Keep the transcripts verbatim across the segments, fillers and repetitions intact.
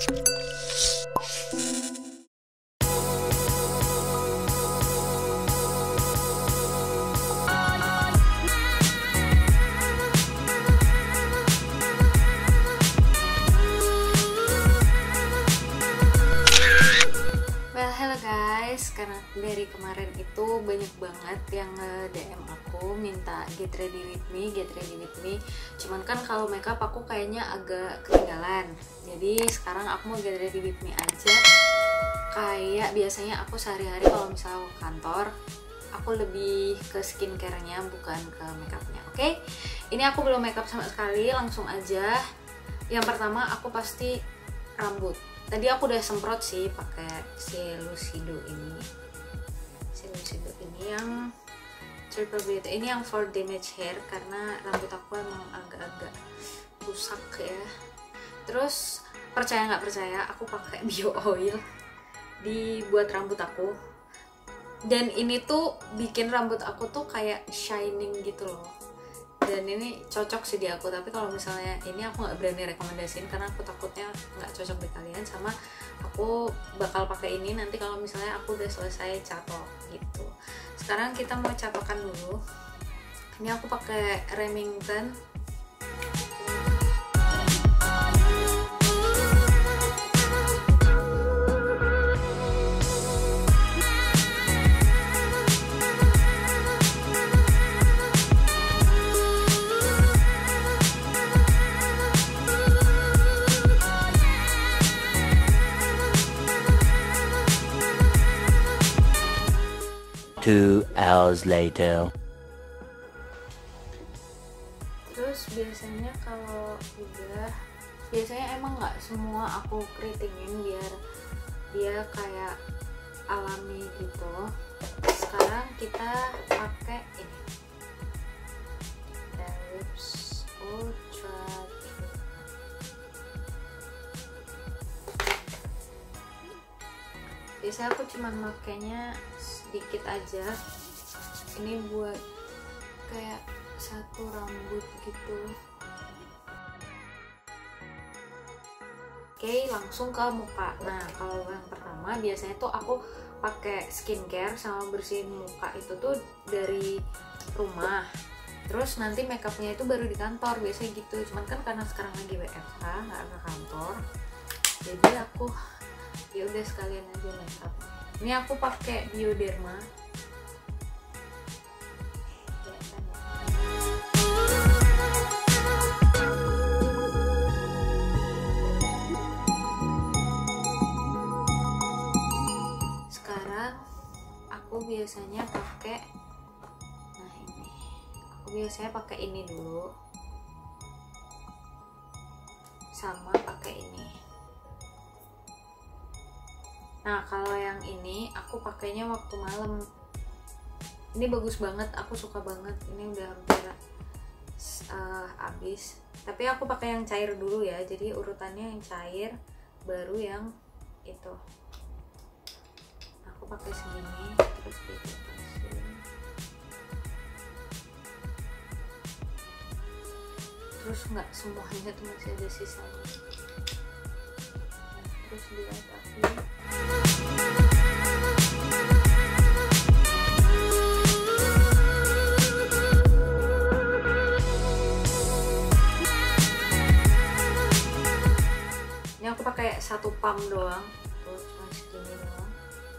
Karena dari kemarin itu banyak banget yang D M aku minta get ready with me, get ready with me. Cuman kan kalau makeup aku kayaknya agak ketinggalan. Jadi sekarang aku mau get ready with me aja. Kayak biasanya aku sehari-hari kalau misalnya ke kantor, aku lebih ke skincare-nya bukan ke makeupnya. Oke, okay? Ini aku belum makeup sama sekali, langsung aja. Yang pertama aku pasti rambut. Tadi aku udah semprot sih pakai si Lucido ini, si Lucido ini yang Triple Beauty. Ini yang for damage hair karena rambut aku emang agak-agak rusak ya. Terus percaya nggak percaya, aku pakai bio oil dibuat rambut aku. Dan ini tuh bikin rambut aku tuh kayak shining gitu loh. Dan ini cocok sih di aku, tapi kalau misalnya ini aku nggak berani rekomendasiin karena aku takutnya nggak cocok di kalian. Sama aku bakal pakai ini nanti kalau misalnya aku udah selesai catok gitu. Sekarang kita mau catokan dulu. Ini aku pakai Remington. Two hours later. Terus biasanya kalau udah, biasanya emang nggak semua aku keritingin biar dia kayak alami gitu. Sekarang kita pakai ini, Lips Ultra True. Biasanya aku cuman makainya sedikit aja. Ini buat kayak satu rambut gitu. Oke, langsung ke muka. Nah, kalau yang pertama biasanya tuh aku pakai skincare sama bersihin muka itu tuh dari rumah. Terus nanti makeupnya itu baru di kantor, biasanya gitu. Cuman kan karena sekarang lagi W F H, nggak ke kantor, jadi aku ya udah sekalian aja makeup. Ini aku pakai Bioderma. Sekarang aku biasanya pakai, nah ini, aku biasanya pakai ini dulu, sama pakai ini. Nah, kalau yang ini aku pakainya waktu malam. Ini bagus banget, aku suka banget. Ini udah hampir uh, habis. Tapi aku pakai yang cair dulu ya. Jadi urutannya yang cair, baru yang itu. Aku pakai segini, terus ditetesin. Terus nggak semuanya tuh masih ada sisanya. Nah, terus diratapi. Ini aku pakai satu pump doang, tuh cuma segini doang.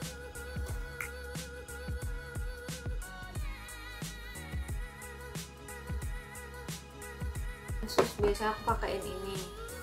Terus biasa aku pakein ini.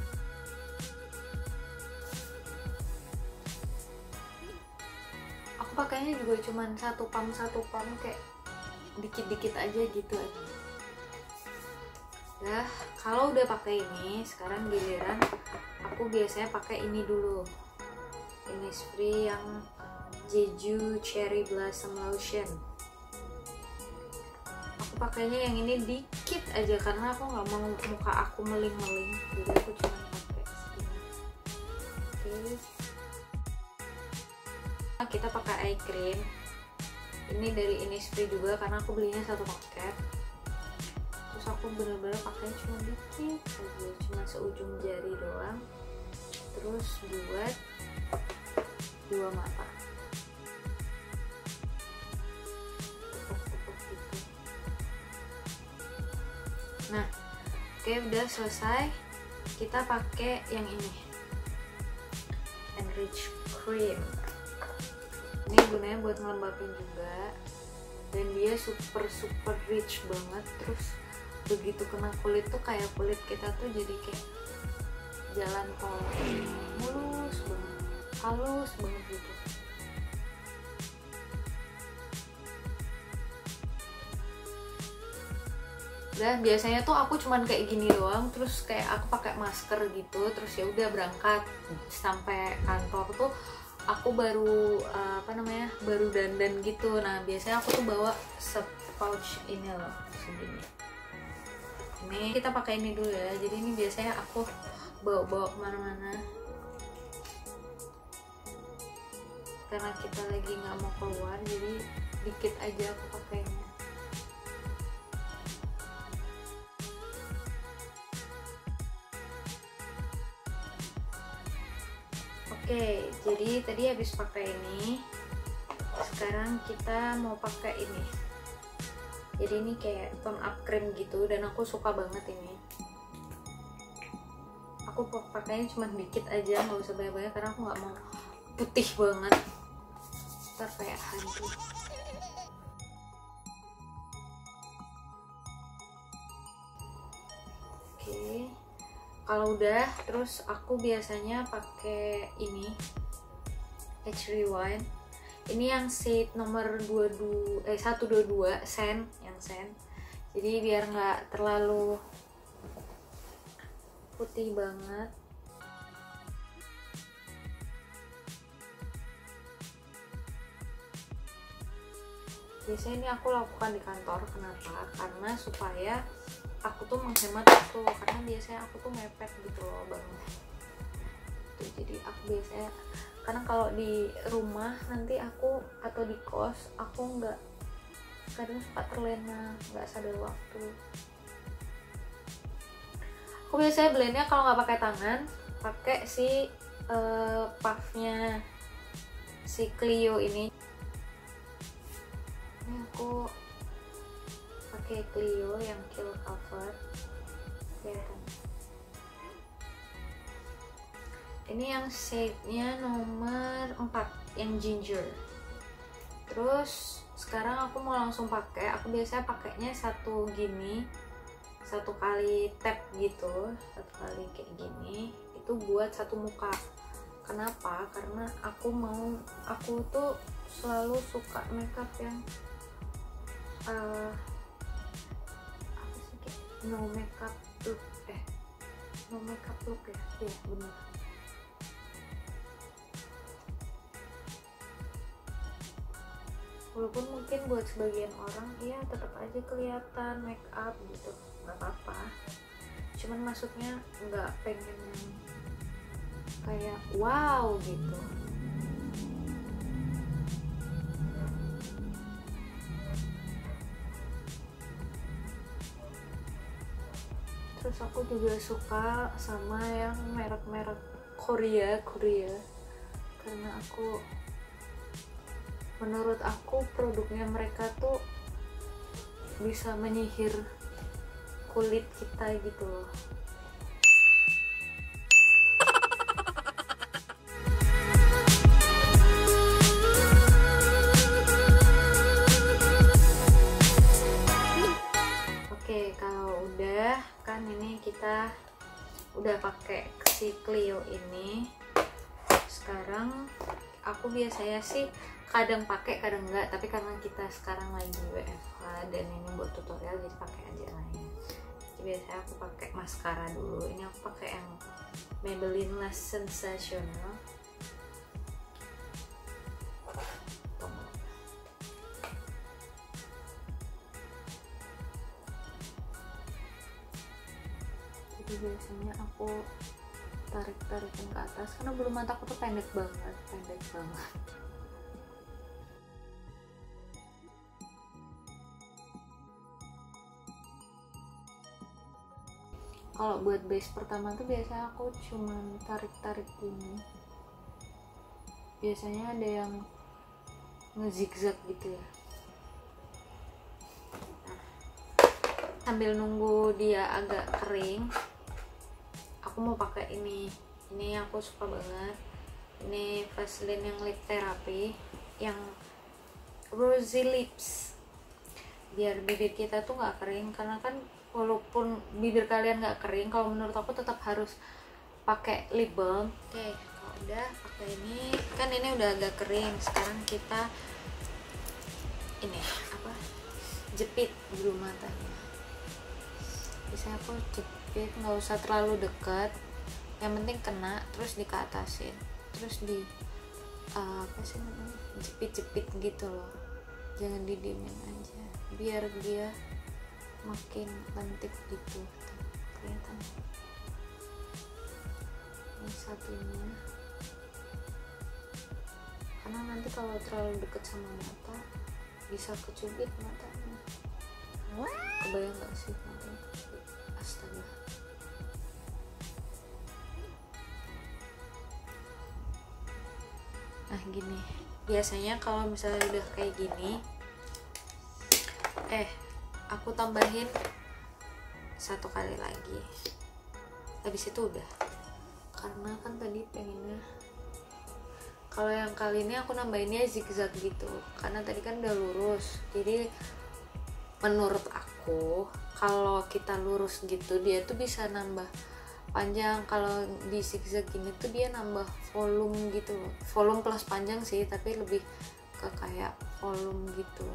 Aku pakainya juga cuma satu pump satu pump kayak dikit-dikit aja gitu aja. Nah, kalau udah pakai ini, sekarang giliran aku biasanya pakai ini dulu. Ini spray yang Jeju Cherry Blossom Lotion. Aku pakainya yang ini dikit aja karena aku nggak mau muka aku meling-meling, jadi aku cuma pakai segini. Oke. Kita pakai eye cream. Ini dari Innisfree juga karena aku belinya satu paket. Terus aku bener-bener pakai cuma dikit aja, cuma seujung jari doang. terus buat dua mata. Tepuk-tepuk gitu. Nah, oke, udah selesai. Kita pakai yang ini, Enrich Cream. Ini gunanya buat ngelembapin juga, dan dia super super rich banget. Terus begitu kena kulit tuh kayak kulit kita tuh jadi kayak jalan tol, mulus banget, halus banget gitu. Dan biasanya tuh aku cuman kayak gini doang, terus kayak aku pakai masker gitu, terus ya udah berangkat sampai kantor tuh aku baru uh, apa namanya baru dandan gitu. Nah biasanya aku tuh bawa pouch ini loh, segini. Ini kita pakai ini dulu ya. Jadi ini biasanya aku bawa-bawa kemana-mana karena kita lagi nggak mau keluar, jadi dikit aja aku pakainya. Oke, jadi tadi habis pakai ini, sekarang kita mau pakai ini. Jadi ini kayak tone up cream gitu, dan aku suka banget ini. Aku pakainya cuma dikit aja, nggak usah banyak-banyak karena aku nggak mau putih banget, ntar kayak hantu. Oke. Kalau udah, terus aku biasanya pakai ini Age Rewind. Ini yang shade nomor dua puluh dua eh seratus dua puluh dua sen, yang sen. Jadi biar nggak terlalu putih banget. Biasanya ini aku lakukan di kantor. Kenapa? Karena supaya aku tuh menghemat waktu, karena biasanya aku tuh mepet gitu loh bangun. Jadi aku biasanya, karena kalau di rumah nanti aku atau di kos aku nggak, kadang suka terlena, nggak sadar waktu. Aku biasanya blendnya kalau nggak pakai tangan, pakai si uh, puffnya si Clio ini. Ini aku pakai Clio yang Kill Cover. Kelihatan. Ini yang shade-nya nomor empat, yang ginger. Terus sekarang aku mau langsung pakai. Aku biasanya pakainya satu gini, satu kali tap gitu, satu kali kayak gini. Itu buat satu muka. Kenapa? Karena aku mau, aku tuh selalu suka makeup yang uh, apa sih, kayak no makeup look, eh no makeup look ya, iya bener. Walaupun mungkin buat sebagian orang iya tetap aja kelihatan make up gitu, nggak apa-apa, cuman maksudnya nggak pengen yang kayak wow gitu. Terus aku juga suka sama yang merek-merek Korea Korea karena aku, menurut aku produknya mereka tuh bisa menyihir kulit kita gitu loh. Oke, kalau udah kan ini kita udah pakai si Clio ini. Sekarang aku biasanya sih kadang pakai kadang enggak, tapi karena kita sekarang lagi W F H dan ini buat tutorial jadi pakai aja lah ya. Jadi biasanya aku pakai maskara dulu. Ini aku pakai yang Maybelline Lash Sensational. Jadi biasanya aku tarik-tarikin ke atas karena bulu mataku tuh pendek banget, pendek banget. kalau buat base pertama tuh biasanya aku cuman tarik-tarik gini. Biasanya ada yang ngezigzag gitu ya. Nah, sambil nunggu dia agak kering, aku mau pakai ini. Ini aku suka banget. Ini Vaseline yang lip therapy, yang Rosy Lips, biar bibir kita tuh nggak kering. Karena kan walaupun bibir kalian nggak kering, kalau menurut aku tetap harus pakai lip balm. Oke, kalau udah pakai ini, kan ini udah agak kering. Sekarang kita ini apa? Jepit bulu matanya. Bisa aku jepit, nggak usah terlalu dekat. Yang penting kena, terus dikeatasin, terus di uh, apa sih namanya? Jepit-jepit gitu loh. Jangan didiemin aja, biar dia makin lentik gitu. Kelihatan ini satunya, karena nanti kalau terlalu deket sama mata bisa kecubit matanya. Kebayang gak sih matanya kecubit? Astaga. Nah gini, biasanya kalau misalnya udah kayak gini, eh aku tambahin satu kali lagi, habis itu udah. Karena kan tadi pengennya, kalau yang kali ini aku nambahinnya zigzag gitu, karena tadi kan udah lurus. Jadi menurut aku kalau kita lurus gitu dia tuh bisa nambah panjang. Kalau di zigzag gini tuh dia nambah volume gitu loh. Volume plus panjang sih, tapi lebih ke kayak volume gitu.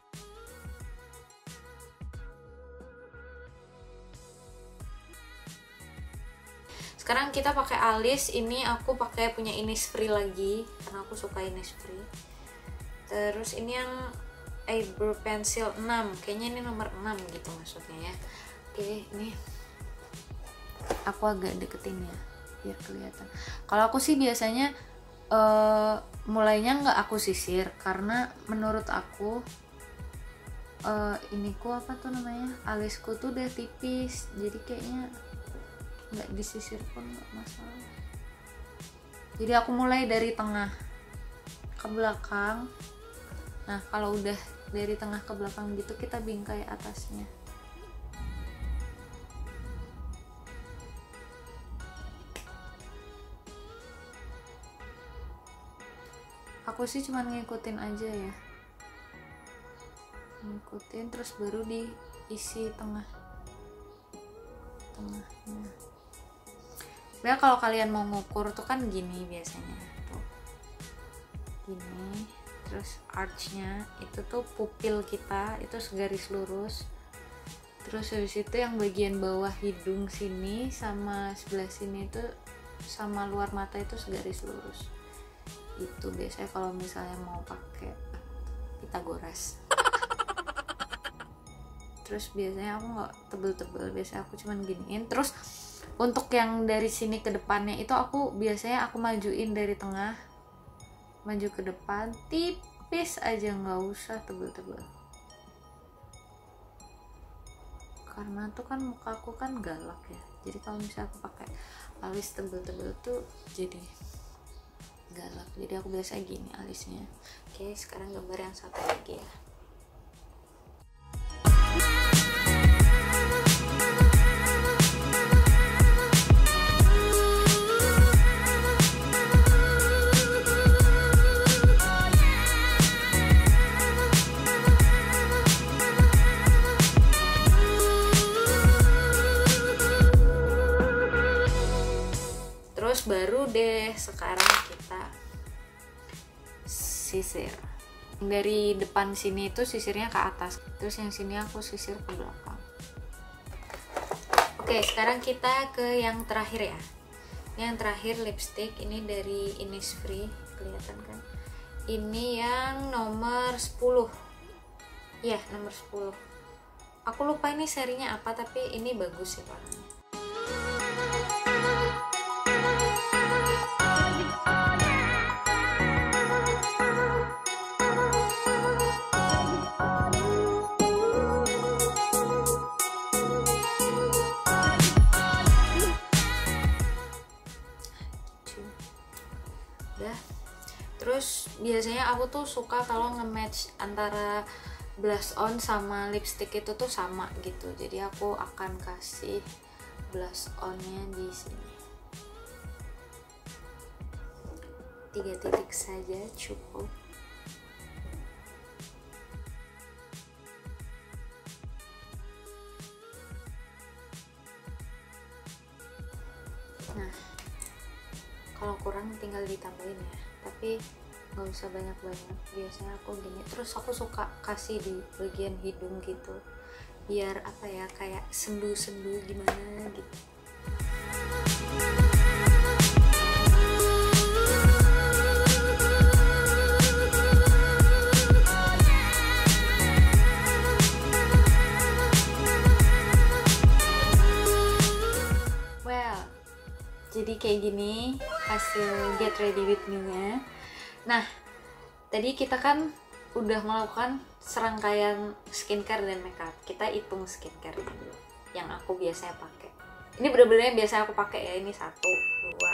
Sekarang kita pakai alis. Ini aku pakai punya Innisfree lagi karena aku suka Innisfree. Terus ini yang eyebrow pencil enam, kayaknya ini nomor enam gitu maksudnya ya. Oke, ini aku agak deketin ya biar kelihatan. Kalau aku sih biasanya uh, mulainya nggak aku sisir, karena menurut aku uh, iniku apa tuh namanya, alisku tuh udah tipis, jadi kayaknya nggak disisir pun nggak masalah. Jadi aku mulai dari tengah ke belakang. Nah kalau udah dari tengah ke belakang gitu, kita bingkai atasnya. Aku sih cuma ngikutin aja ya, ngikutin terus baru diisi tengah tengahnya. Sebenarnya kalau kalian mau ngukur tuh kan gini biasanya tuh, gini, terus archnya itu tuh pupil kita itu segaris lurus, terus habis itu yang bagian bawah hidung sini sama sebelah sini itu sama luar mata itu segaris lurus. Itu biasanya kalau misalnya mau pakai Pitagoras. Terus biasanya aku nggak tebel-tebel, biasanya aku cuman giniin. Terus untuk yang dari sini ke depannya itu aku biasanya aku majuin dari tengah maju ke depan tipis aja, nggak usah tebel-tebel, karena tuh kan muka aku kan galak ya. Jadi kalau misalnya aku pakai alis tebel-tebel tuh jadi galak, jadi aku biasa gini alisnya. Oke, sekarang gambar yang satu lagi ya. Terus baru deh sekarang kita sisir. Dari depan sini itu sisirnya ke atas, terus yang sini aku sisir ke belakang. Oke, sekarang kita ke yang terakhir ya. Yang terakhir lipstick, ini dari Innisfree, kelihatan kan? Ini yang nomor sepuluh. Iya, nomor sepuluh. Aku lupa ini serinya apa, tapi ini bagus sih warnanya. biasanya aku tuh suka kalau nge-match antara blush on sama lipstick itu tuh sama gitu, jadi aku akan kasih blush onnya di sini tiga titik saja cukup. Nah, kalau kurang tinggal ditambahin ya, tapi nggak usah banyak-banyak. Biasanya aku gini, terus aku suka kasih di bagian hidung gitu, biar apa ya, kayak sendu-sendu gimana gitu. Jadi kayak gini hasil get ready with me-nya. Nah, tadi kita kan udah melakukan serangkaian skincare dan makeup. Kita hitung skincare dulu yang aku biasanya pakai. Ini bener-bener yang biasa aku pakai ya. Ini satu, dua,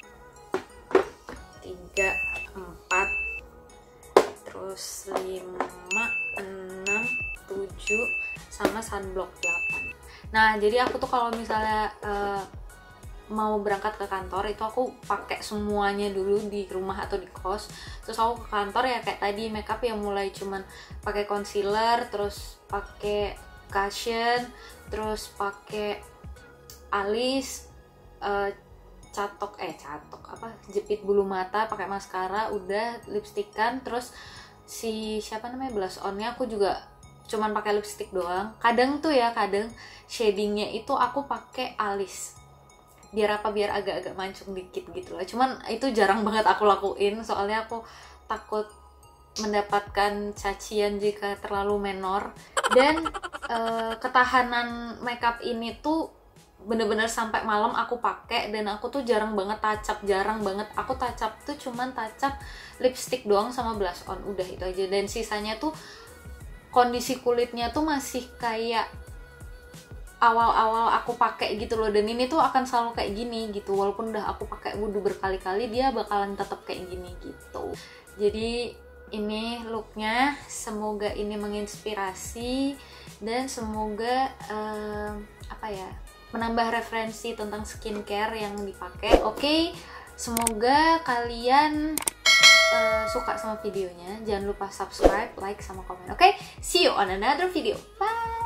tiga, empat, terus lima, enam, tujuh, sama sunblock delapan. Nah, jadi aku tuh kalau misalnya uh, mau berangkat ke kantor itu aku pakai semuanya dulu di rumah atau di kos, terus aku ke kantor ya kayak tadi makeup yang mulai cuman pakai concealer, terus pakai cushion, terus pakai alis, uh, catok eh catok apa jepit bulu mata, pakai maskara, udah lipstikan, terus si siapa namanya blush onnya aku juga cuman pakai lipstick doang. Kadang tuh ya kadang shadingnya itu aku pakai alis, biar apa, biar agak-agak mancung dikit gitu lah. Cuman itu jarang banget aku lakuin, soalnya aku takut mendapatkan cacian jika terlalu menor. Dan uh, ketahanan makeup ini tuh bener-bener sampai malam aku pakai, dan aku tuh jarang banget touch up, jarang banget aku touch up tuh cuman touch up lipstick doang sama blush on, udah itu aja. Dan sisanya tuh kondisi kulitnya tuh masih kayak awal-awal aku pakai gitu loh, dan ini tuh akan selalu kayak gini gitu, walaupun udah aku pakai wudhu berkali-kali dia bakalan tetap kayak gini gitu. Jadi ini looknya, semoga ini menginspirasi dan semoga um, apa ya, menambah referensi tentang skincare yang dipakai. Oke, okay, semoga kalian uh, suka sama videonya. Jangan lupa subscribe, like, sama komen. Oke, okay? See you on another video. Bye.